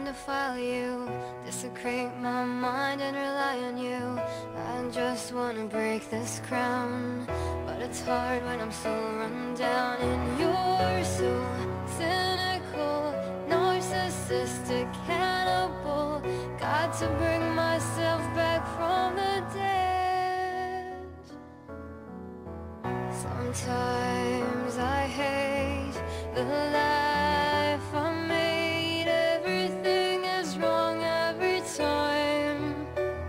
defile you, desecrate my mind and rely on you. I just wanna break this crown, but it's hard when I'm so run down. And you're so cynical, narcissistic, cannibal. Got to bring myself back from the dead. Sometimes I hate the life I made. Everything is wrong every time.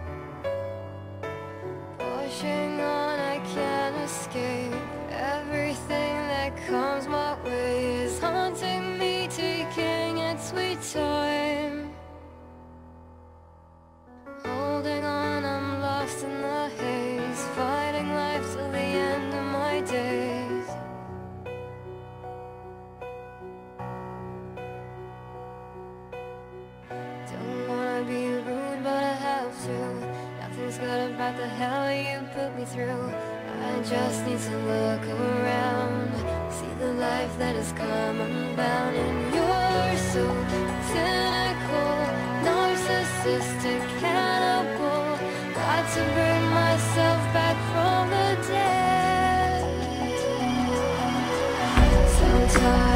Pushing on, I can't escape. Everything that comes my way is haunting me, taking its sweet time. Holding on, I'm lost in the haze, fighting life till the end of my days. Don't wanna be rude, but I have to. Nothing's good about the hell you put me through. I just need to look around, see the life that has come unbound. And you're so cynical, narcissistic, cannibal. Got to bring myself back from the dead. Sometimes